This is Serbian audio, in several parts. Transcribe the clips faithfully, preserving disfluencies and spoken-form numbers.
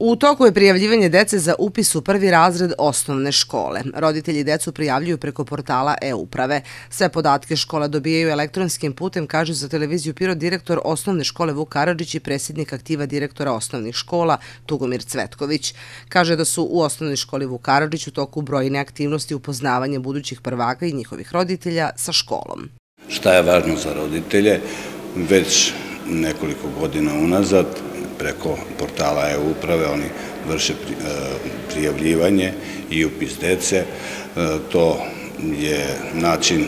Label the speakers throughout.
Speaker 1: U toku je prijavljivanje dece za upis u prvi razred osnovne škole. Roditelji decu prijavljuju preko portala e-uprave. Sve podatke škola dobijaju elektronskim putem, kaže za televiziju Pirot direktor osnovne škole Vuk Karadžić i predsjednik aktiva direktora osnovnih škola Tugomir Cvetković. Kaže da su u osnovnoj školi Vuk Karadžić u toku brojne aktivnosti upoznavanja budućih prvaka i njihovih roditelja sa školom.
Speaker 2: Šta je važno za roditelje? Već nekoliko godina unazad preko portala e-uprave oni vrše prijavljivanje i upis dece. To je način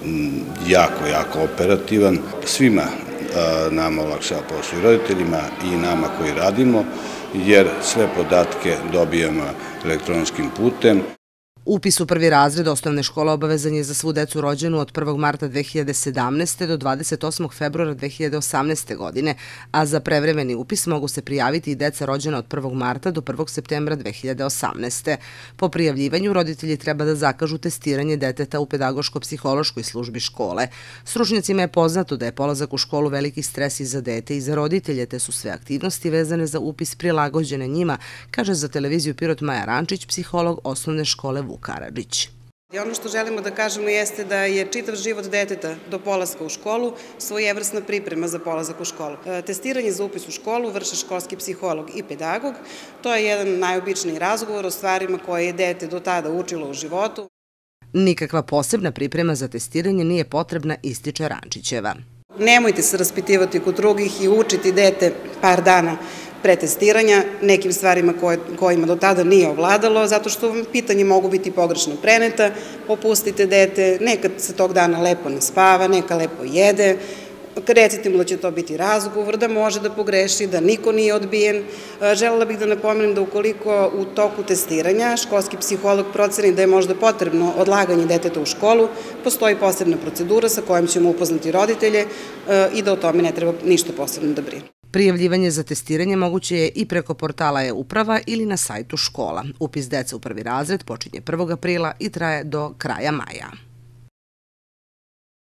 Speaker 2: jako, jako operativan. Svima nama olakšava posao i roditeljima i nama koji radimo, jer sve podatke dobijamo elektronskim putem.
Speaker 1: Upis u prvi razred osnovne škole obavezan je za svu decu rođenu od prvog marta dve hiljade sedamnaeste. do dvadeset osmog februara dve hiljade osamnaeste. godine, a za prevremeni upis mogu se prijaviti i deca rođena od prvog marta do prvog septembra dve hiljade osamnaeste. Po prijavljivanju roditelji treba da zakažu testiranje deteta u pedagoško-psihološkoj službi škole. Stručnjacima je poznato da je polazak u školu veliki stres i za dete i za roditelje, te su sve aktivnosti vezane za upis prilagođene njima, kaže za televiziju Pirot Maja Rančić, psiholog osnovne škole Vuk Karadžić.
Speaker 3: Ono što želimo da kažemo jeste da je čitav život deteta do polaska u školu svojevrsna priprema za polazak u školu. Testiranje za upis u školu vrše školski psiholog i pedagog. To je jedan najobičniji razgovor o stvarima koje je dete do tada učilo u životu.
Speaker 1: Nikakva posebna priprema za testiranje nije potrebna, ističe Rančićeva.
Speaker 3: Nemojte se raspitivati kod drugih i učiti dete par dana pre testiranja nekim stvarima kojima do tada nije ovladalo, zato što vam pitanje mogu biti pogrešno preneta, opustite dete, neka se tog dana lepo naspava, neka lepo jede, recite mu da će to biti razgovor, da može da pogreši, da niko nije odbijen. Želela bih da napomenem da ukoliko u toku testiranja školski psiholog proceni da je možda potrebno odlaganje deteta u školu, postoji posebna procedura sa kojom ćemo upoznati roditelje i da o tome ne treba ništa posebno da brinu.
Speaker 1: Prijavljivanje za testiranje moguće je i preko portala e-uprava ili na sajtu škola. Upis dece u prvi razred počinje prvog aprila i traje do kraja maja.